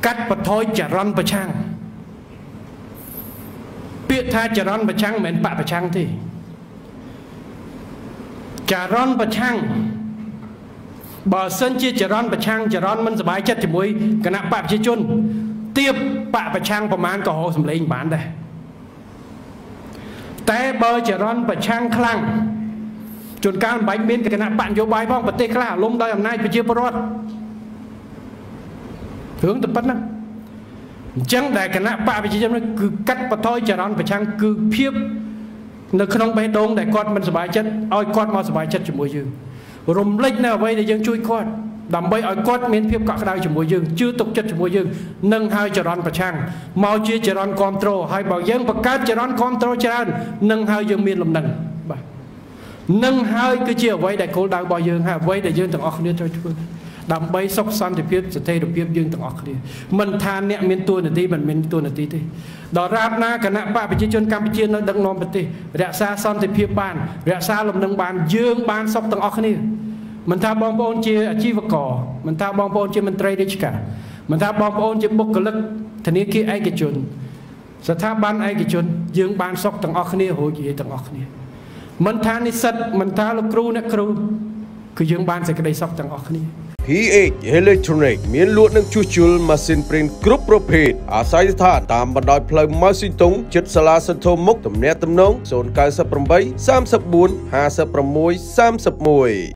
កាត់បន្ថយចរន្តប្រឆាំងពាក្យថាចរន្តប្រឆាំងមិនមែនបកប្រឆាំងទេចរន្តប្រឆាំងបើសិនជាចរន្តប្រឆាំងចរន្តមិនសบายចិត្តជាមួយគណៈបកប្រជាជនទៀបបកប្រឆាំងប្រមាណក៏ហៅសម្លេងបានដែរតែបើចរន្តប្រឆាំងខ្លាំងជួនកាលមិនបាច់មានគណៈបកនយោបាយផងប្រទេសខ្លះលំដោយអំណាចប្រជាពលរដ្ឋរឿងតែប៉ុណ្ណឹងអញ្ចឹងដែលគណៈបកប្រជាជនគឺកាត់បន្ថយចរន្តប្រឆាំងគឺភាពនៅក្នុងបេះដូងដែលគាត់មិនសប្បាយចិត្តឲ្យគាត់មកសប្បាយចិត្តជាមួយយើងរំលេចនៅអ្វីដែលយើងជួយគាត់ដើម្បីឲ្យគាត់មានភាពកក់ក្ដៅជាមួយយើងជឿទុកចិត្តជាមួយយើងនឹងហើយចរន្តប្រឆាំងមកជាចរន្តគ្រប់គ្រងហើយបើយើងបង្កើតចរន្តគ្រប់គ្រងច្រើននឹងហើយយើងមានលំនឹងបាទនឹងហើយគឺជាអ្វីដែលគោលដៅរបស់យើងហើយអ្វីដែលយើងទាំងអស់គ្នាត្រូវធ្វើដើម្បីសុខសន្តិភាពស្ថិរភាពយើងទាំងអស់គ្នាមិនថាអ្នកមានតួនាទីមិនមានតួនាទីទេដល់រាបណាគណៈបកប្រជាជនកម្ពុជានៅដឹកនាំប្រទេសរក្សាសន្តិភាពបានរក្សាលំនឹងបានយើងបានសុខទាំងអស់គ្នាមិនថាបងប្អូនជាអាជីវករមិនថាបងប្អូនជាមន្ត្រីរាជការមិនថាបងប្អូនជាបុគ្គលិកធនាគារឯកជនស្ថាប័នឯកជនយើងបានសុខទាំងអស់គ្នារួចនិយាយទាំងអស់គ្នាមិនថានិស្សិតមិនថាលោកគ្រូអ្នកគ្រូគឺយើងបានសេចក្តីសុខទាំងអស់គ្នា PH Electronic មានលក់និងជួសជុលម៉ាស៊ីនព្រីនគ្រប់ប្រភេទអាស្រ័យស្ថានតាមបណ្ដោយផ្លូវម៉ៅស៊ីតុងជិតសាលាសន្ធមុខទំនាក់ទំនង098 34 56 31